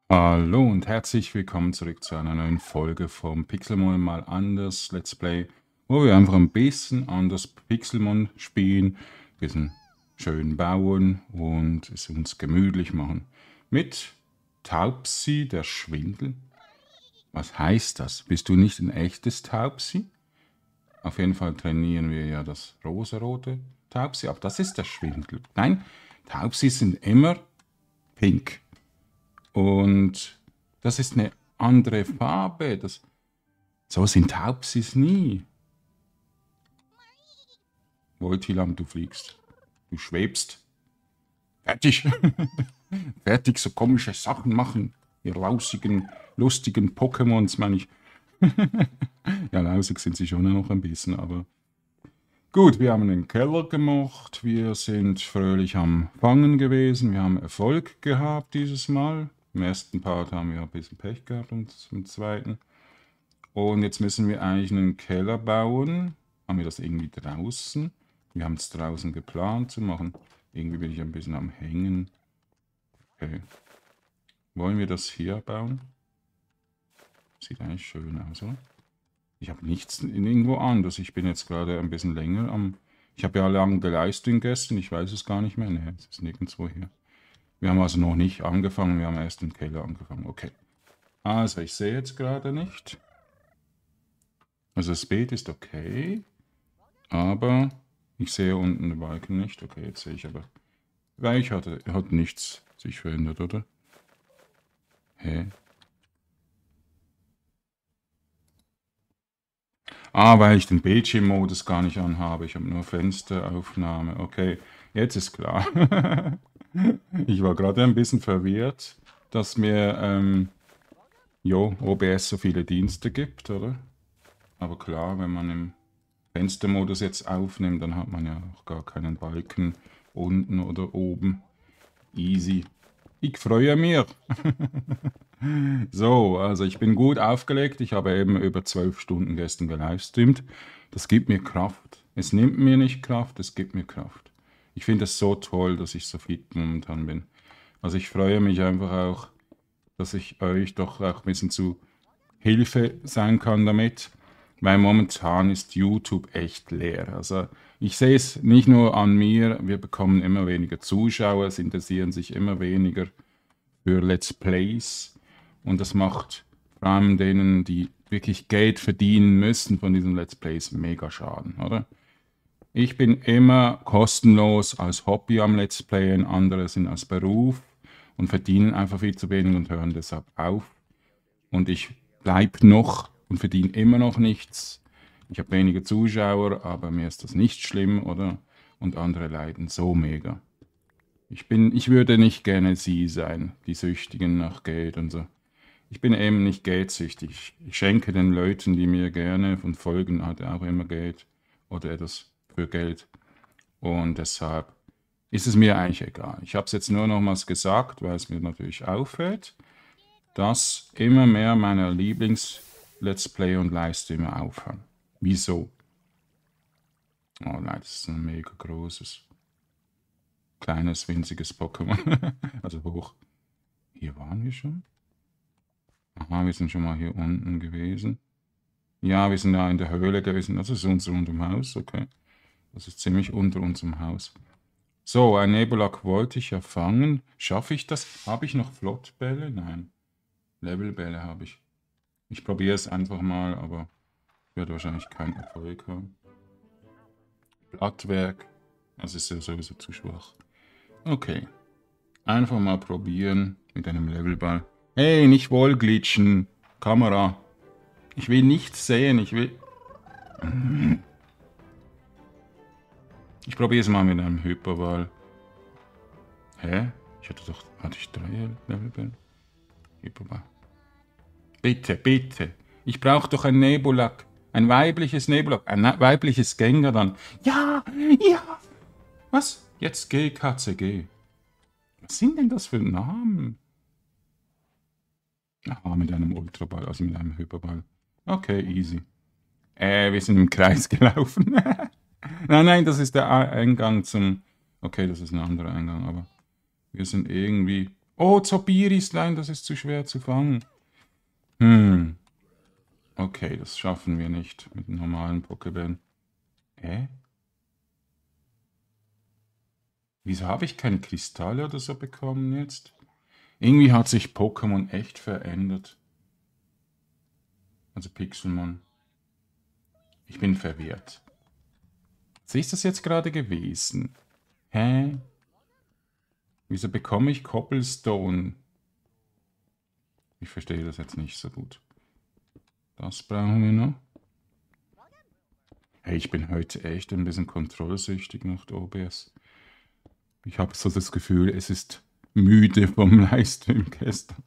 Hallo und herzlich willkommen zurück zu einer neuen Folge vom Pixelmon mal anders Let's Play, wo wir einfach ein bisschen anders Pixelmon spielen, ein bisschen schön bauen und es uns gemütlich machen. Mit Taubsi, der Schwindel. Was heißt das? Bist du nicht ein echtes Taubsi? Auf jeden Fall trainieren wir ja das rosarote Taubsi, aber das ist der Schwindel. Nein, Taubsi sind immer pink. Und das ist eine andere Farbe. So sind Taubsis nie. Voltilam, du fliegst. Du schwebst. Fertig. Fertig, so komische Sachen machen. Ihr lausigen, lustigen Pokémons, meine ich. Ja, lausig sind sie schon noch ein bisschen, aber... Gut, wir haben den Keller gemacht. Wir sind fröhlich am Fangen gewesen. Wir haben Erfolg gehabt dieses Mal. Im ersten Part haben wir ein bisschen Pech gehabt und im zweiten. Und jetzt müssen wir eigentlich einen Keller bauen. Haben wir das irgendwie draußen? Wir haben es draußen geplant zu machen. Irgendwie bin ich ein bisschen am Hängen. Okay. Wollen wir das hier bauen? Sieht eigentlich schön aus, oder? Ich habe nichts irgendwo anders. Ich bin jetzt gerade ein bisschen länger am... Ich habe ja lange geleistet gestern. Ich weiß es gar nicht mehr. Ne, es ist nirgendwo hier. Wir haben also noch nicht angefangen. Wir haben erst im Keller angefangen. Okay. Also, ich sehe jetzt gerade nicht. Also das Bild ist okay, aber ich sehe unten den Balken nicht. Okay, jetzt sehe ich aber. Weil hat nichts sich verändert, oder? Hä? Ah, weil ich den Bildschirmmodus gar nicht anhabe. Ich habe nur Fensteraufnahme. Okay, jetzt ist klar. Ich war gerade ein bisschen verwirrt, dass mir OBS so viele Dienste gibt, oder? Aber klar, wenn man im Fenstermodus jetzt aufnimmt, dann hat man ja auch gar keinen Balken unten oder oben. Easy. Ich freue mich. So, also ich bin gut aufgelegt. Ich habe eben über 12 Stunden gestern gelivestreamt. Das gibt mir Kraft. Es nimmt mir nicht Kraft, es gibt mir Kraft. Ich finde es so toll, dass ich so fit momentan bin. Also ich freue mich einfach auch, dass ich euch doch auch ein bisschen zu Hilfe sein kann damit, weil momentan ist YouTube echt leer. Also ich sehe es nicht nur an mir, wir bekommen immer weniger Zuschauer, es interessieren sich immer weniger für Let's Plays und das macht vor allem denen, die wirklich Geld verdienen müssen von diesen Let's Plays, mega Schaden, oder? Ich bin immer kostenlos als Hobby am Let's Playen, andere sind als Beruf und verdienen einfach viel zu wenig und hören deshalb auf. Und ich bleibe noch und verdiene immer noch nichts. Ich habe weniger Zuschauer, aber mir ist das nicht schlimm, oder? Und andere leiden so mega. Ich würde nicht gerne sie sein, die Süchtigen nach Geld und so. Ich bin eben nicht geldsüchtig. Ich schenke den Leuten, die mir gerne von folgen, hat auch immer Geld oder etwas für Geld. Und deshalb ist es mir eigentlich egal. Ich habe es jetzt nur nochmals gesagt, weil es mir natürlich auffällt, dass immer mehr meiner Lieblings-Let's Play und Livestreamer aufhören. Wieso? Oh nein, das ist ein mega großes, kleines, winziges Pokémon. Also hoch. Hier waren wir schon? Aha, wir sind schon mal hier unten gewesen. Ja, wir sind da in der Höhle gewesen. Das ist unter unserem Haus, okay. Das ist ziemlich unter unserem Haus. So, ein Nebulak wollte ich ja fangen. Schaffe ich das? Habe ich noch Flottbälle? Nein. Levelbälle habe ich. Ich probiere es einfach mal, aber ich werde wahrscheinlich keinen Erfolg haben. Blattwerk. Das ist ja sowieso zu schwach. Okay. Einfach mal probieren mit einem Levelball. Hey, nicht Wallglitchen. Kamera. Ich will nichts sehen. Ich probiere es mal mit einem Hyperball. Hä? Hatte ich 3 Levelbälle? Hyperball. Bitte, bitte. Ich brauche doch ein Nebulak. Ein weibliches Nebulak. Ein weibliches Gengar. Ja, ja. Was? Jetzt geh, Katze, geh. Was sind denn das für Namen? Aha, mit einem Ultraball, also mit einem Hyperball. Okay, easy. Wir sind im Kreis gelaufen. Nein, nein, das ist der Eingang zum... Okay, das ist ein anderer Eingang, aber wir sind irgendwie Oh, Zobiris, nein, das ist zu schwer zu fangen. Hm. Okay, das schaffen wir nicht mit einem normalen Pokéball. Wieso habe ich keine Kristalle oder so bekommen jetzt? Irgendwie hat sich Pokémon echt verändert. Also Pixelmon. Ich bin verwirrt. Was ist das jetzt gerade gewesen? Hä? Wieso bekomme ich Cobblestone? Ich verstehe das jetzt nicht so gut. Das brauchen wir noch. Hey, ich bin heute echt ein bisschen kontrollsüchtig nach der OBS. Ich habe so das Gefühl, es ist müde vom Livestream gestern.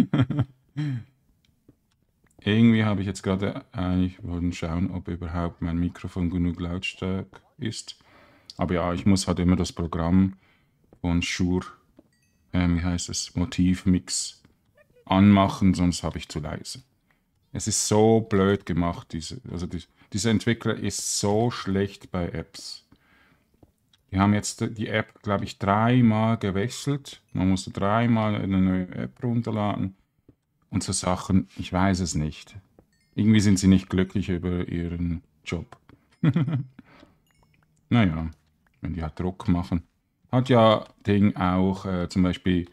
Irgendwie habe ich jetzt gerade eigentlich wollen schauen, ob überhaupt mein Mikrofon genug lautstark ist. Aber ja, ich muss halt immer das Programm von Shure, wie heißt es, Motivmix anmachen, sonst habe ich zu leise. Es ist so blöd gemacht, dieser Entwickler ist so schlecht bei Apps. Die haben jetzt die App, glaube ich, 3-mal gewechselt. Man musste 3-mal eine neue App runterladen. Und so Sachen, ich weiß es nicht. Irgendwie sind sie nicht glücklich über ihren Job. Naja, wenn die halt Druck machen. Hat ja Ding auch zum Beispiel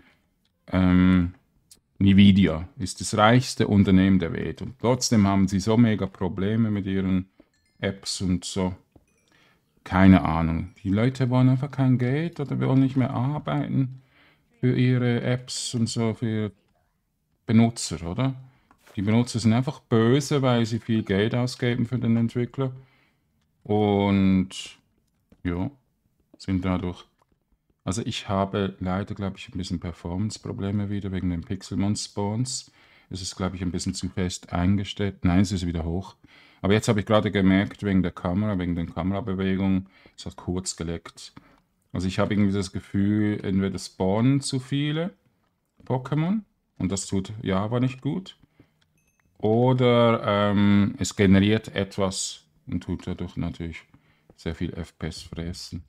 Nvidia ist das reichste Unternehmen der Welt. Und trotzdem haben sie so mega Probleme mit ihren Apps und so. Keine Ahnung. Die Leute wollen einfach kein Geld oder wollen nicht mehr arbeiten für ihre Apps und so, für Benutzer, oder? Die Benutzer sind einfach böse, weil sie viel Geld ausgeben für den Entwickler und ja, sind dadurch. Also ich habe leider, glaube ich, ein bisschen Performance-Probleme wieder wegen den Pixelmon-Spawns. Es ist, glaube ich, ein bisschen zu fest eingestellt. Nein, es ist wieder hoch. Aber jetzt habe ich gerade gemerkt, wegen der Kamera, wegen den Kamerabewegungen, es hat kurz geleckt. Also ich habe irgendwie das Gefühl, entweder spawnen zu viele Pokémon und das tut Java nicht gut. Oder es generiert etwas und tut dadurch natürlich sehr viel FPS fressen.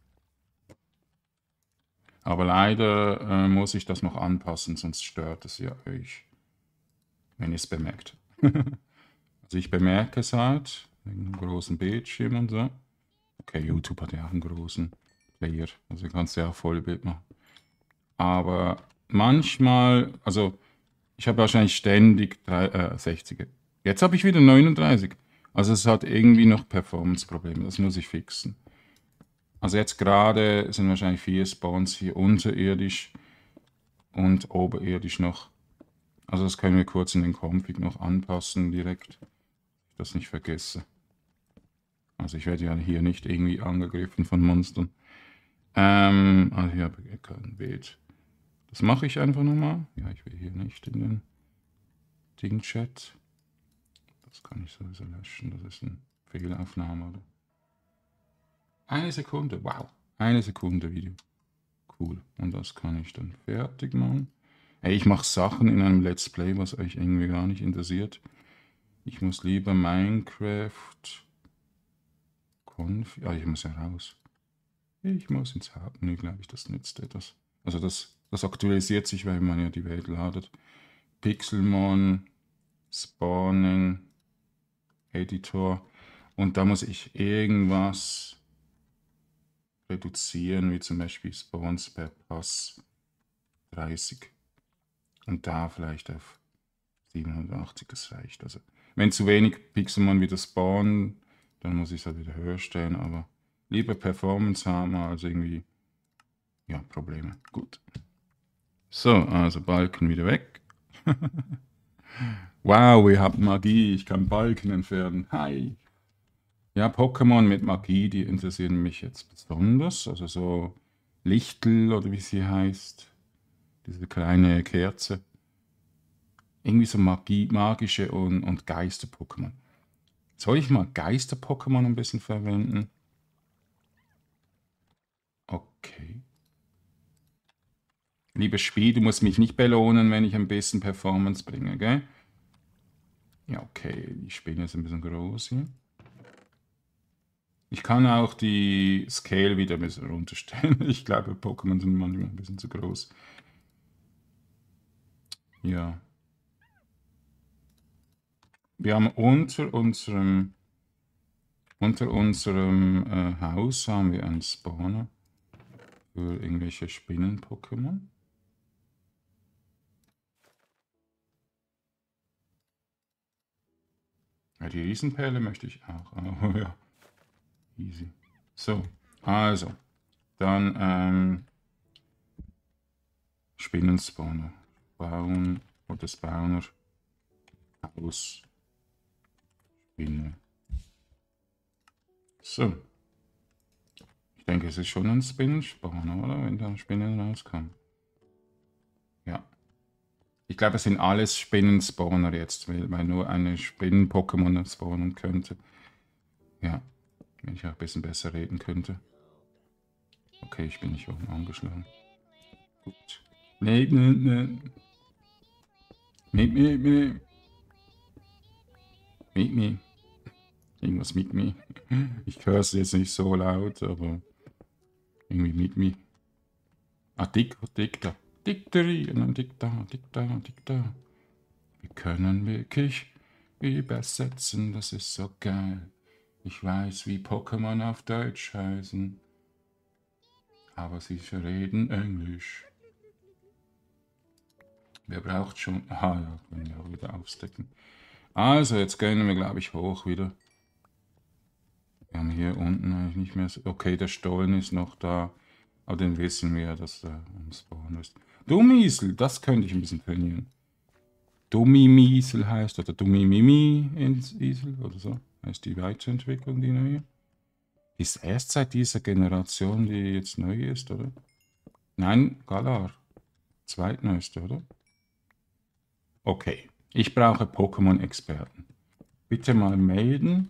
Aber leider muss ich das noch anpassen, sonst stört es ja euch, wenn ihr es bemerkt. Also ich bemerke es halt, wegen einem großen Bildschirm und so. Okay, YouTube hat ja auch einen großen Player, also kannst du ja auch Vollbild machen. Aber manchmal, also ich habe wahrscheinlich ständig 60er. Jetzt habe ich wieder 39. Also es hat irgendwie noch Performance-Probleme, das muss ich fixen. Also jetzt gerade sind wahrscheinlich 4 Spawns hier unterirdisch und oberirdisch noch. Also das können wir kurz in den Config noch anpassen direkt, dass ich das nicht vergesse. Also ich werde ja hier nicht irgendwie angegriffen von Monstern. Also hier habe ich kein Bild. Das mache ich einfach nochmal. Ja, ich will hier nicht in den Ding-Chat. Das kann ich sowieso löschen. Das ist eine Fehlaufnahme, oder? Eine Sekunde, wow. Eine Sekunde Video. Cool. Und das kann ich dann fertig machen. Hey, ich mache Sachen in einem Let's Play, was euch irgendwie gar nicht interessiert. Ich muss lieber Minecraft... Ja, ich muss ja raus. Ich muss ins Hauptmenü, glaube ich, das nützt etwas. Also das aktualisiert sich, weil man ja die Welt ladet. Pixelmon, Spawning, Editor. Und da muss ich irgendwas reduzieren, wie zum Beispiel Spawns per Pass 30. Und da vielleicht auf 780, das reicht. Also wenn zu wenig Pixelmon wieder spawnen, dann muss ich es halt wieder höher stellen, aber lieber Performance haben als irgendwie, ja, Probleme. Gut. So, also Balken wieder weg. Wow, ihr habt Magie, ich kann Balken entfernen. Hi. Ja, Pokémon mit Magie, die interessieren mich jetzt besonders. Also so Lichtel oder wie sie heißt. Diese kleine Kerze. Irgendwie so magische und Geister-Pokémon. Soll ich mal Geister-Pokémon ein bisschen verwenden? Okay. Liebes Spiel, du musst mich nicht belohnen, wenn ich ein bisschen Performance bringe, gell? Ja, okay, die Spinne ist ein bisschen groß hier. Ich kann auch die Scale wieder ein bisschen runterstellen. Ich glaube, Pokémon sind manchmal ein bisschen zu groß. Ja. Wir haben unter unserem Haus haben wir einen Spawner für irgendwelche Spinnen-Pokémon. Ja, die Riesenperle möchte ich auch. Oh, ja, easy. So, also, dann Spinnenspawner. Bauen oder Spawner. Haus. Spinne. So. Ich denke, es ist schon ein Spinnenspawner, oder? Wenn da Spinnen rauskommen. Ja. Ich glaube, es sind alles Spinnen-Spawner jetzt, weil nur eine Spinnen-Pokémon spawnen könnte. Ja. Wenn ich auch ein bisschen besser reden könnte. Okay, ich bin nicht oben angeschlagen. Gut. Nee, nee, nee. Meet me. Meet me. Irgendwas meet me. Ich höre es jetzt nicht so laut, aber irgendwie meet me. Ah, dick da. Dictory. Und dann dick da. Wir können wirklich übersetzen, das ist so geil. Ich weiß, wie Pokémon auf Deutsch heißen. Aber sie reden Englisch. Wer braucht schon... Aha, ja, können wir auch wieder aufstecken. Also, jetzt gehen wir, glaube ich, hoch wieder. Wir haben hier unten eigentlich nicht mehr... Okay, der Stollen ist noch da. Aber den wissen wir, dass der am Spawn ist. Dummiesel, das könnte ich ein bisschen trainieren. Dummimiesel heißt, oder Dummimimi ins Isel oder so. Heißt die Weiterentwicklung, die neue. Die ist erst seit dieser Generation, die jetzt neu ist, oder? Nein, Galar. Zweitneueste, oder? Okay. Ich brauche Pokémon-Experten. Bitte mal melden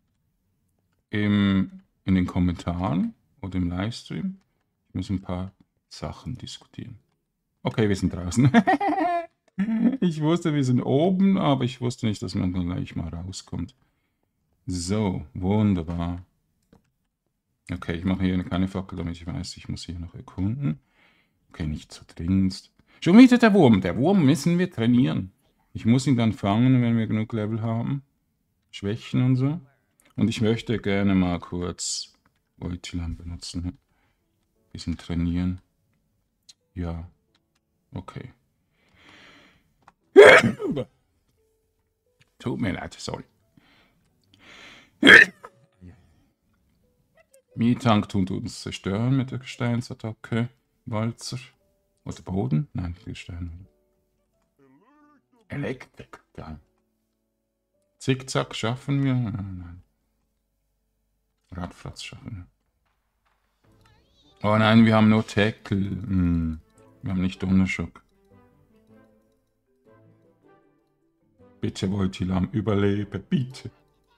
in den Kommentaren oder im Livestream. Ich muss ein paar Sachen diskutieren. Okay, wir sind draußen. Ich wusste, wir sind oben, aber ich wusste nicht, dass man dann gleich mal rauskommt. So, wunderbar. Okay, ich mache hier eine kleine Fackel, damit ich weiß, ich muss hier noch erkunden. Okay, nicht so dringend. Schon wieder der Wurm. Der Wurm müssen wir trainieren. Ich muss ihn dann fangen, wenn wir genug Level haben. Schwächen und so. Und ich möchte gerne mal kurz Voltilam benutzen. Bisschen trainieren. Ja. Okay. Tut mir leid, sorry. Mietank tut uns zerstören mit der Gesteinsattacke. Walzer. Oder Boden? Nein, Gestein. Elektrik. Ja. Zickzack schaffen wir? Nein. Radfratz schaffen wir. Oh nein, wir haben nur Tackle. Wir haben nicht Donnerschock. Bitte, Voltilam, überlebe, bitte.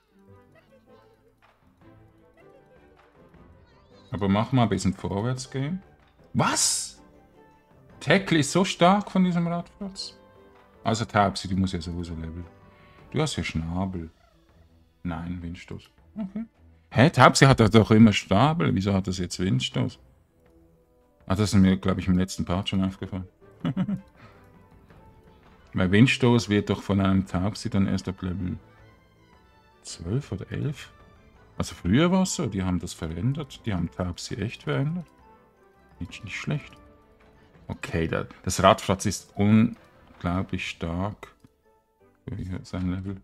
Aber mach mal ein bisschen vorwärts gehen. Was? Tackle ist so stark von diesem Radfratz. Also Taubsi, die muss ja sowieso leveln. Du hast ja Schnabel. Nein, Windstoß. Okay. Hä, Taubsi hat doch immer Schnabel. Wieso hat das jetzt Windstoß? Ah, das ist mir, glaube ich, im letzten Part schon aufgefallen. Weil Windstoß wird doch von einem Taubsi dann erst ab Level 12 oder 11. Also früher war es so, die haben das verändert. Die haben Taubsi echt verändert. Nicht schlecht. Okay, das Radfratz ist unglaublich stark für sein Level.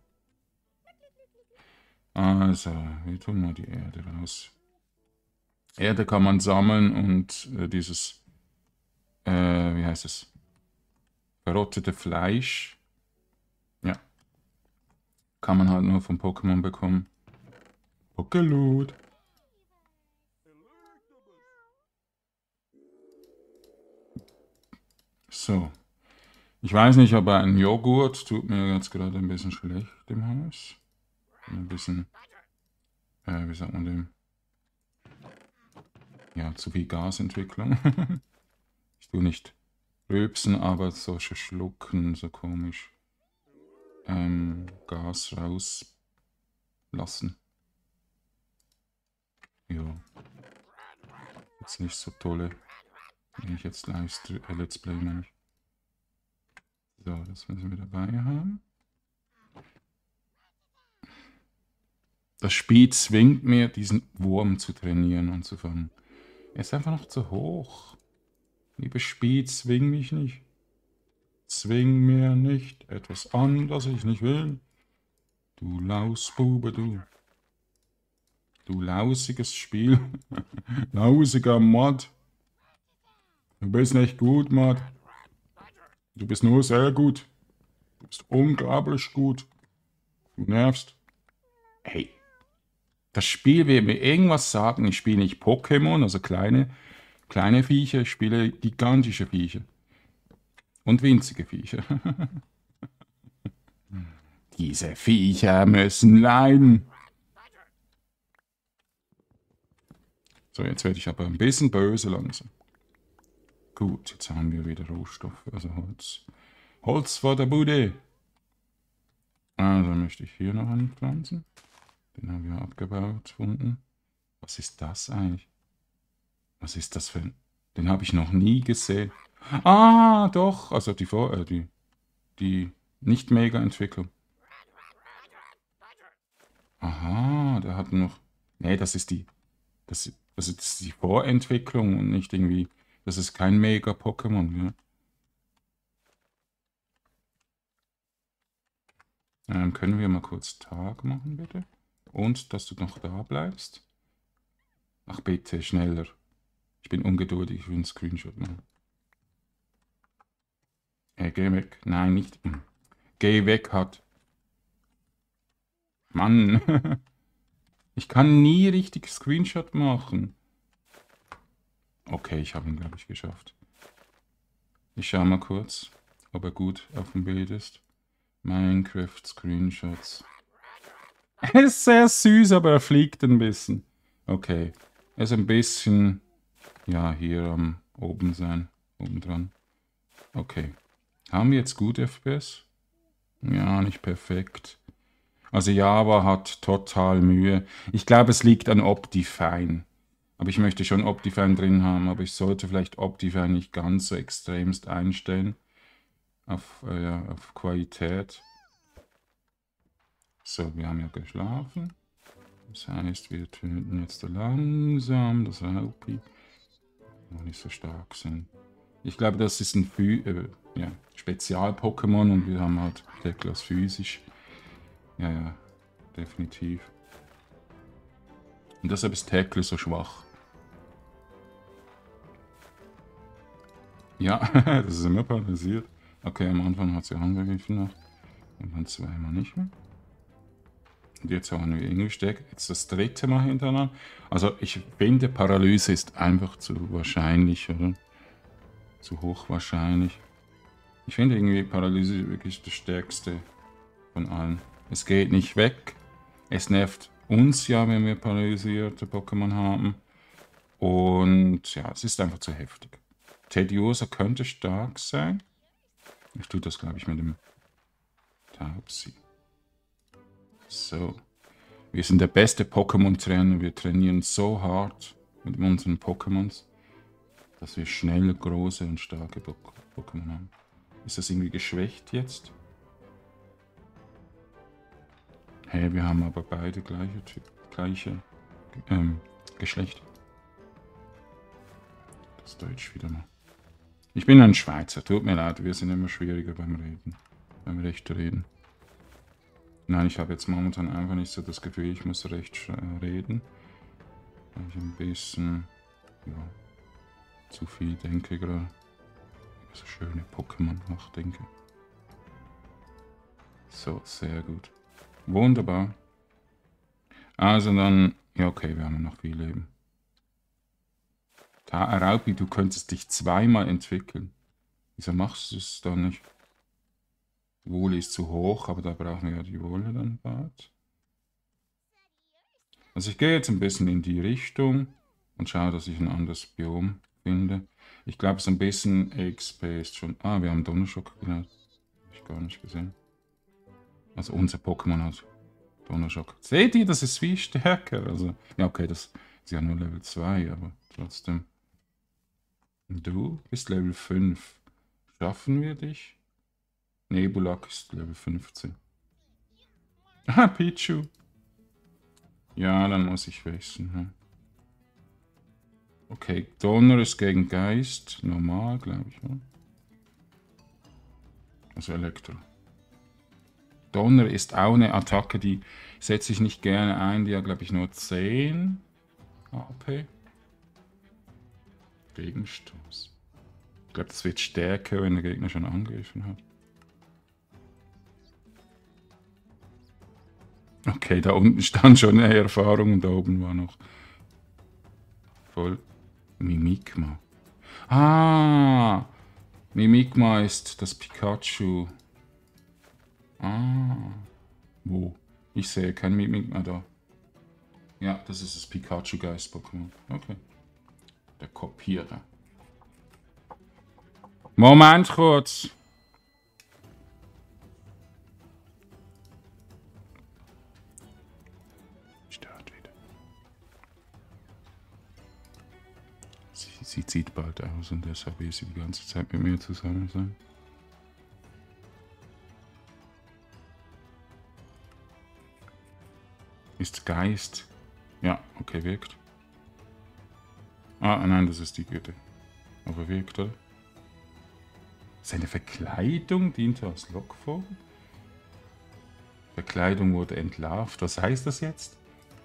Also, wir tun mal die Erde raus. Erde kann man sammeln und dieses, wie heißt es? Verrottete Fleisch. Ja. Kann man halt nur vom Pokémon bekommen. Pokéloot. So. Ich weiß nicht, aber ein Joghurt tut mir jetzt gerade ein bisschen schlecht im Haus. Ein bisschen, wie sagt man dem? Ja, zu viel Gasentwicklung. Ich tue nicht rülpsen, aber solche Schlucken, so komisch. Gas rauslassen. Ja. Jetzt nicht so tolle. Wenn ich jetzt Let's Play meine ich. So, das müssen wir dabei haben. Das Spiel zwingt mir, diesen Wurm zu trainieren und zu fangen. Er ist einfach noch zu hoch. Liebes Spiel, zwing mich nicht. Zwing mir nicht etwas an, das ich nicht will. Du Lausbube, du. Du lausiges Spiel. Lausiger Mod. Du bist nicht gut, Mod. Du bist nur sehr gut. Du bist unglaublich gut. Du nervst. Hey. Das Spiel will mir irgendwas sagen. Ich spiele nicht Pokémon, also kleine Viecher. Ich spiele gigantische Viecher. Und winzige Viecher. Diese Viecher müssen leiden. So, jetzt werde ich aber ein bisschen böse langsam. Gut, jetzt haben wir wieder Rohstoffe, also Holz. Holz vor der Bude. Also möchte ich hier noch anpflanzen. Den haben wir abgebaut unten. Was ist das eigentlich? Was ist das für ein... Den habe ich noch nie gesehen. Ah, doch. Also die Nicht-Mega-Entwicklung. Aha, der hat noch... Nee, das ist die... Das ist die Vorentwicklung und nicht irgendwie... Das ist kein Mega-Pokémon, ja. Können wir mal kurz Tag machen, bitte? Und, dass du noch da bleibst? Ach bitte, schneller. Ich bin ungeduldig, ich will einen Screenshot machen. Geh weg. Nein, nicht. Geh weg hat. Mann. Ich kann nie richtig Screenshot machen. Okay, ich habe ihn, glaube ich, geschafft. Ich schaue mal kurz, ob er gut auf dem Bild ist. Minecraft Screenshots. Er ist sehr süß, aber er fliegt ein bisschen. Okay. Er ist ein bisschen, ja, hier am oben sein. Oben dran. Okay. Haben wir jetzt gut FPS? Ja, nicht perfekt. Also Java hat total Mühe. Ich glaube, es liegt an Optifine. Aber ich möchte schon Optifine drin haben, aber ich sollte vielleicht Optifine nicht ganz so extremst einstellen. Auf Qualität. So, wir haben ja geschlafen. Das heißt, wir töten jetzt langsam das Raupi. Noch nicht so stark sind. Ich glaube, das ist ein Spezial-Pokémon und wir haben halt Teklas physisch. Ja, definitiv. Und deshalb ist Tekla so schwach. Ja, das ist immer paralysiert. Okay, am Anfang hat sie angegriffen noch. Und dann zweimal nicht mehr. Und jetzt haben wir ihn gesteckt. Jetzt das dritte Mal hintereinander. Also ich finde, Paralyse ist einfach zu wahrscheinlich, oder? Zu hochwahrscheinlich. Ich finde irgendwie Paralyse wirklich das stärkste von allen. Es geht nicht weg. Es nervt uns ja, wenn wir paralysierte Pokémon haben. Und ja, es ist einfach zu heftig. Tediosa könnte stark sein. Ich tue das, glaube ich, mit dem Taubsi. So. Wir sind der beste Pokémon-Trainer. Wir trainieren so hart mit unseren Pokémons, dass wir schnelle, große und starke Pokémon haben. Ist das irgendwie geschwächt jetzt? Hey, wir haben aber beide gleiche Geschlecht. Das Deutsch wieder mal. Ich bin ein Schweizer, tut mir leid, wir sind immer schwieriger beim Recht reden. Nein, ich habe jetzt momentan einfach nicht so das Gefühl, ich muss recht reden. Weil ich ein bisschen, zu viel denke gerade. Über so schöne Pokémon nachdenke. So, sehr gut. Wunderbar. Also dann, ja okay, wir haben noch viel Leben. Raupi, du könntest dich zweimal entwickeln. Wieso machst du es dann nicht? Wohle ist zu hoch, aber da brauchen wir ja die Wolle dann bald. Also ich gehe jetzt ein bisschen in die Richtung und schaue, dass ich ein anderes Biom finde. Ich glaube, so ein bisschen XP ist schon... Ah, wir haben Donnerschock gelernt. Habe ich gar nicht gesehen. Also unser Pokémon hat Donnerschock. Seht ihr, das ist viel stärker. Also, ja okay, das ist ja nur Level 2, aber trotzdem... Du bist Level 5. Schaffen wir dich? Nebulak ist Level 15. Ah, Pichu. Ja, dann muss ich wechseln. Hm. Okay, Donner ist gegen Geist. Normal, glaube ich. Oder? Also Elektro. Donner ist auch eine Attacke, die setze ich nicht gerne ein. Die hat, glaube ich, nur 10 AP. Gegenstoß. Ich glaube, das wird stärker, wenn der Gegner schon angegriffen hat. Okay, da unten stand schon eine Erfahrung und da oben war noch voll Mimikma. Ah, Mimikma ist das Pikachu. Ah, wo? Ich sehe kein Mimikma da. Ja, das ist das Pikachu-Geist-Pokémon. Okay. Der Kopierer. Moment kurz. Stört wieder. Sie zieht bald aus und deshalb will sie die ganze Zeit mit mir zusammen sein. Ist Geist. Ja, okay, wirkt. Ah, nein, das ist die Güte. Aber wirkt, oder? Seine Verkleidung diente als Lockvogel? Verkleidung wurde entlarvt. Was heißt das jetzt?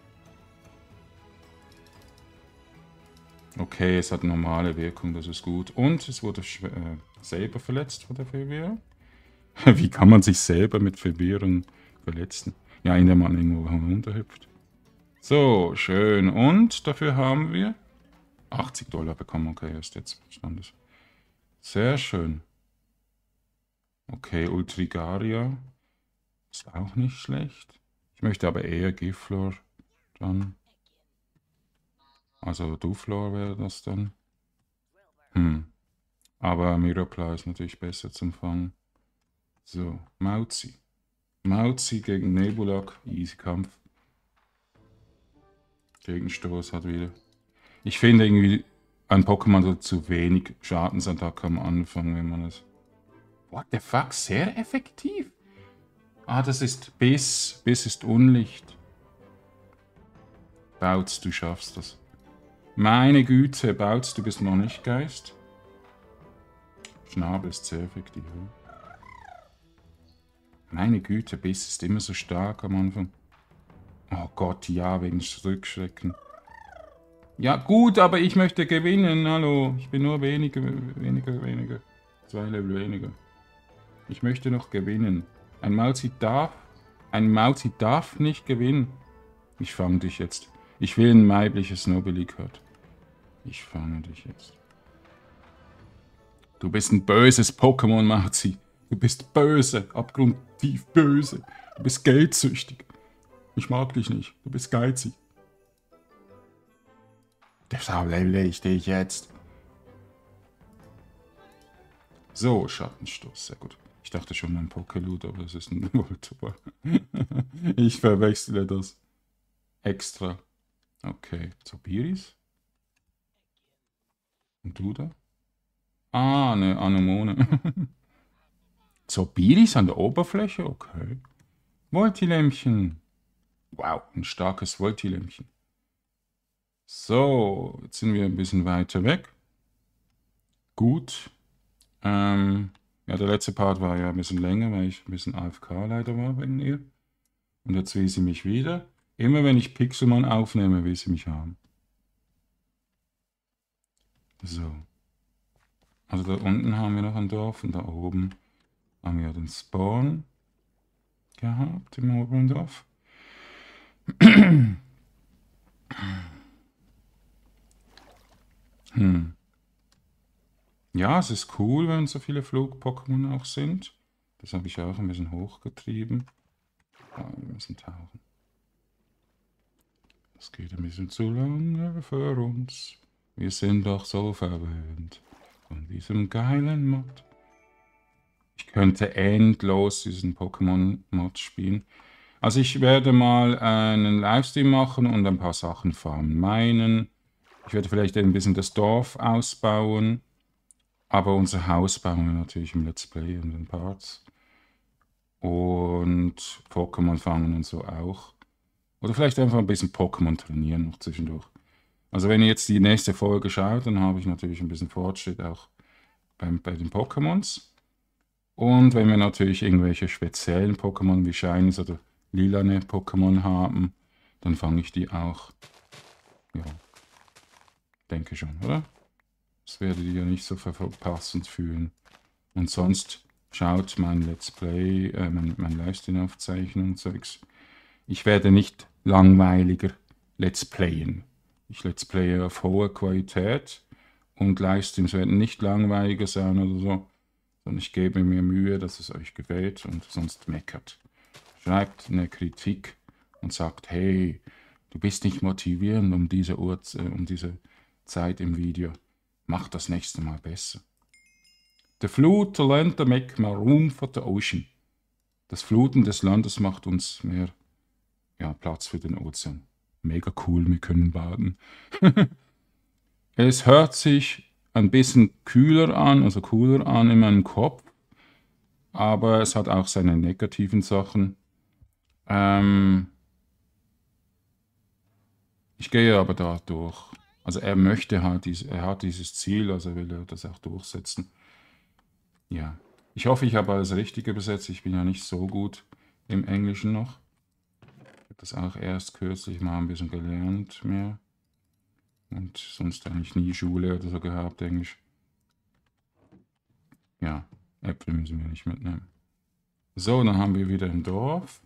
Okay, es hat normale Wirkung, das ist gut. Und es wurde selber verletzt von der Verwirrung. Wie kann man sich selber mit Verwirrung verletzen? Ja, indem man irgendwo runterhüpft. So, schön. Und dafür haben wir $80 bekommen. Okay, erst jetzt verstanden. Sehr schön. Okay, Ultrigaria ist auch nicht schlecht. Ich möchte aber eher Giflor dann. Also Duflor wäre das dann. Aber Miropla ist natürlich besser zum Fangen. So, Mauzi. Mauzi gegen Nebulak. Easy Kampf. Gegenstoß hat wieder. Ich finde irgendwie, ein Pokémon hat zu wenig Schadensattacke am Anfang, wenn man es... What the fuck? Sehr effektiv. Ah, das ist Biss. Biss ist Unlicht. Bautz, du schaffst das. Meine Güte, Bautz, du bist noch nicht Geist. Schnabel ist sehr effektiv. Meine Güte, Biss ist immer so stark am Anfang. Oh Gott, ja, wegen Rückschrecken. Ja, gut, aber ich möchte gewinnen. Hallo, ich bin nur weniger. 2 Level weniger. Ich möchte noch gewinnen. Ein Mauzi darf nicht gewinnen. Ich fange dich jetzt. Ich will ein weibliches Nobilikat. Ich fange dich jetzt. Du bist ein böses Pokémon, Mauzi. Du bist böse, abgrundtief böse. Du bist geldsüchtig. Ich mag dich nicht. Du bist geizig. Deshalb level ich dich jetzt. So, Schattenstoß. Sehr gut. Ich dachte schon ein Pokéloot, aber das ist ein Voltoball. Ich verwechsle das. Extra. Okay. Zopiris? Und du da? Ah, eine Anemone. Zopiris an der Oberfläche? Okay. Voltilämpchen. Wow, ein starkes Voltilämpchen. So, jetzt sind wir ein bisschen weiter weg. Gut. Ja, der letzte Part war ja ein bisschen länger, weil ich ein bisschen AFK leider war wegen ihr. Und jetzt will sie mich wieder. Immer wenn ich Pixelmon aufnehme, will sie mich haben. So. Also da unten haben wir noch ein Dorf und da oben haben wir den Spawn gehabt im oberen Dorf. Ja, es ist cool, wenn so viele Flug-Pokémon auch sind. Das habe ich auch ein bisschen hochgetrieben. Ja, wir müssen tauchen. Das geht ein bisschen zu lange für uns. Wir sind doch so verwöhnt von diesem geilen Mod. Ich könnte endlos diesen Pokémon-Mod spielen. Also ich werde mal einen Livestream machen und ein paar Sachen farmen. Ich werde vielleicht ein bisschen das Dorf ausbauen. Aber unser Haus bauen wir natürlich im Let's Play und den Parts. Und Pokémon fangen und so auch. Oder vielleicht einfach ein bisschen Pokémon trainieren noch zwischendurch. Also wenn ihr jetzt die nächste Folge schaut, dann habe ich natürlich ein bisschen Fortschritt auch bei den Pokémons. Und wenn wir natürlich irgendwelche speziellen Pokémon wie Shinies oder lilane Pokémon haben, dann fange ich die auch. Ja, denke schon, oder? Das werdet ihr nicht so verpassend fühlen. Und sonst schaut mein Let's Play, mein Livestream-Aufzeichnung und Zeugs. Ich werde nicht langweiliger Let's Playen. Ich Let's Playe auf hohe Qualität und Livestreams werden nicht langweiliger sein oder so, sondern ich gebe mir Mühe, dass es euch gefällt und sonst meckert. Schreibt eine Kritik und sagt, hey, du bist nicht motivierend um um diese Zeit im Video. Mach das nächste Mal besser. The flood to land to make more room for the ocean. Das Fluten des Landes macht uns mehr Platz für den Ozean. Mega cool, wir können baden. Es hört sich ein bisschen kühler an, also cooler an in meinem Kopf, aber es hat auch seine negativen Sachen. Ich gehe aber da durch. Also er möchte halt, er hat dieses Ziel, also will er das auch durchsetzen. Ja. Ich hoffe, ich habe alles richtig übersetzt. Ich bin ja nicht so gut im Englischen noch. Ich habe das auch erst kürzlich mal ein bisschen gelernt mehr. Und sonst eigentlich nie Schule oder so gehabt, Englisch. Ja, Äpfel müssen wir nicht mitnehmen. So, dann haben wir wieder ein Dorf.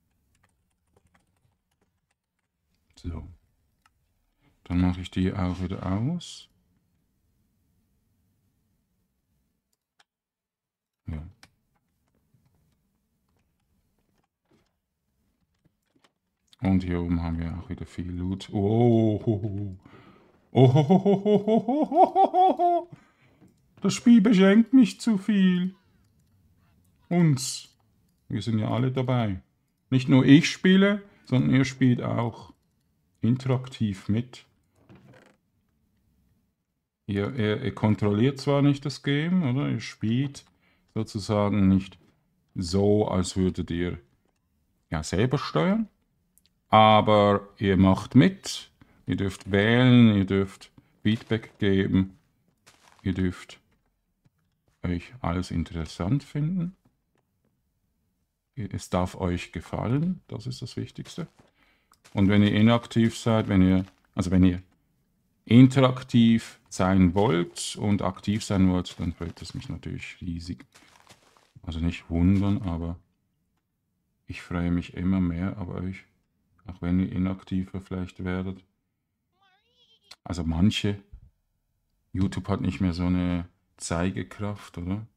So. Dann mache ich die auch wieder aus. Ja. Und hier oben haben wir auch wieder viel Loot. Oh, oh, oh, oh, das Spiel beschenkt mich zu viel. Uns. Wir sind ja alle dabei. Nicht nur ich spiele, sondern ihr spielt auch interaktiv mit. Ihr kontrolliert zwar nicht das Game, oder? Ihr spielt sozusagen nicht so, als würdet ihr ja selber steuern, aber ihr macht mit, ihr dürft wählen, ihr dürft Feedback geben, ihr dürft euch alles interessant finden. Es darf euch gefallen, das ist das Wichtigste. Und wenn ihr inaktiv seid, wenn ihr interaktiv sein wollt und aktiv sein wollt, dann freut es mich natürlich riesig. Also nicht wundern, aber ich freue mich immer mehr auf euch, auch wenn ihr inaktiver vielleicht werdet. Also manche, YouTube hat nicht mehr so eine Zeigekraft, oder?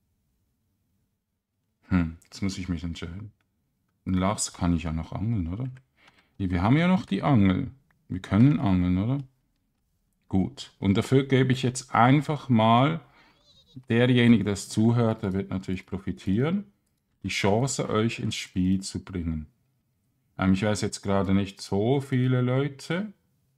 Jetzt muss ich mich entscheiden. Ein Lachs kann ich ja noch angeln, oder? Wir haben ja noch die Angel. Wir können angeln, oder? Gut. Und dafür gebe ich jetzt einfach mal derjenige, der es zuhört, der wird natürlich profitieren, die Chance, euch ins Spiel zu bringen. Ich weiß jetzt gerade nicht so viele Leute.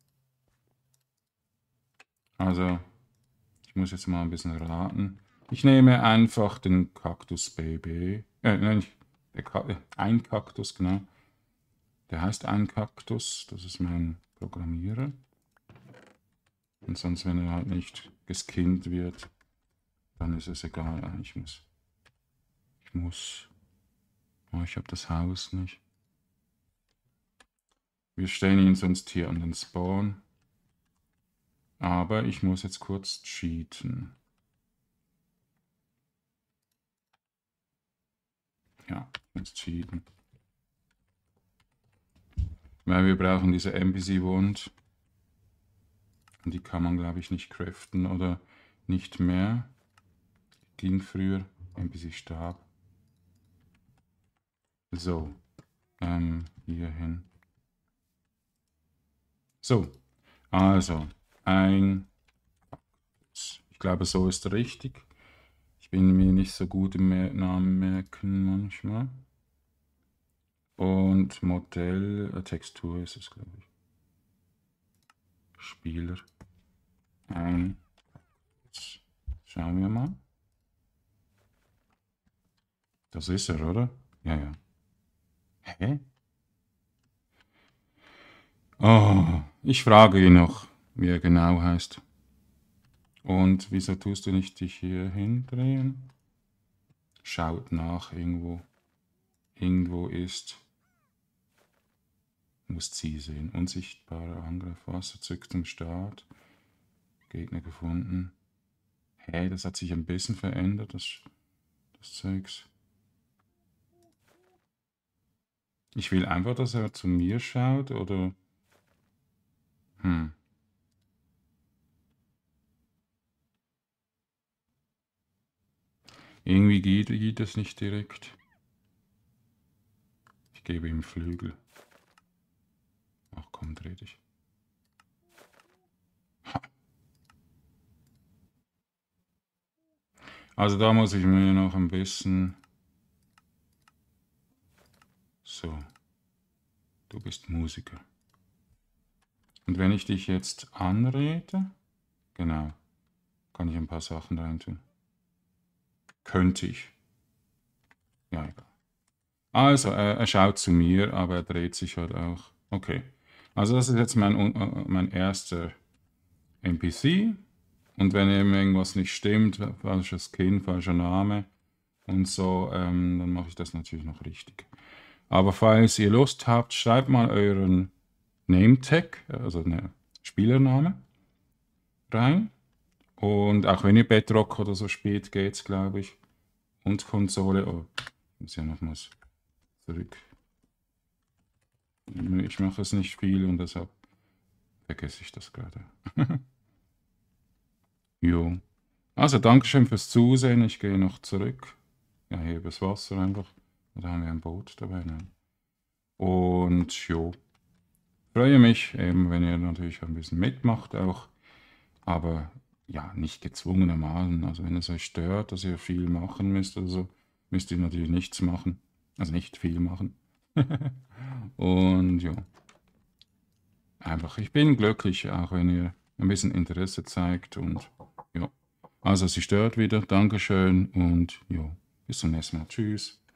Also, ich muss jetzt mal ein bisschen raten. Ich nehme einfach den Kaktus Baby. Nein, ein Kaktus, genau. Der heißt ein Kaktus. Das ist mein Programmierer. Und sonst, wenn er halt nicht geskinnt wird, dann ist es egal. Ich muss. Oh, ich habe das Haus nicht. Wir stellen ihn sonst hier an den Spawn. Aber ich muss jetzt kurz cheaten. Ja, jetzt cheaten. Weil wir brauchen diese NPC-Wand. Und die kann man, glaube ich, nicht craften oder nicht mehr. Ging früher. NPC-Stab. So. Hier hin. So. Also. Ich glaube, so ist richtig. Ich bin mir nicht so gut im Namen merken manchmal. Und Modell, Textur ist es, glaube ich. Spieler. Schauen wir mal. Das ist er, oder? Ja, ja. Hä? Oh, ich frage ihn noch, wie er genau heißt. Und wieso tust du nicht dich hier hindrehen? Schaut nach irgendwo. Irgendwo ist. Muss Ziel sehen. Unsichtbarer Angriff. Wasser zurück zum Start. Gegner gefunden. Hä, das hat sich ein bisschen verändert, das Zeugs. Ich will einfach, dass er zu mir schaut, oder? Hm. Irgendwie geht das nicht direkt. Ich gebe ihm Flügel. Ach komm, dreh dich. Ha. Also da muss ich mir noch ein bisschen... So. Du bist Musiker. Und wenn ich dich jetzt anrede, genau, kann ich ein paar Sachen reintun. Könnte ich. Ja, egal. Also, er schaut zu mir, aber er dreht sich halt auch. Okay. Also das ist jetzt mein erster NPC. Und wenn eben irgendwas nicht stimmt, falscher Skin, falscher Name und so, dann mache ich das natürlich noch richtig. Aber falls ihr Lust habt, schreibt mal euren Name-Tag, also eine Spielername, rein. Und auch wenn ihr Bedrock oder so spielt, geht's, glaube ich. Und Konsole. Oh, ich muss ja nochmals zurück. Ich mache es nicht viel und deshalb vergesse ich das gerade. Jo. Also, Dankeschön fürs Zusehen. Ich gehe noch zurück. Ja, hier übers Wasser einfach. Da haben wir ein Boot dabei. Nein. Und jo. Freue mich, eben, wenn ihr natürlich ein bisschen mitmacht auch. Aber ja, nicht gezwungenermaßen. Also, wenn es euch stört, dass ihr viel machen müsst oder so, müsst ihr natürlich nichts machen. Also nicht viel machen. Und ja. Einfach, ich bin glücklich, auch wenn ihr ein bisschen Interesse zeigt und ja. Also, sie stört wieder. Dankeschön und ja, bis zum nächsten Mal. Tschüss.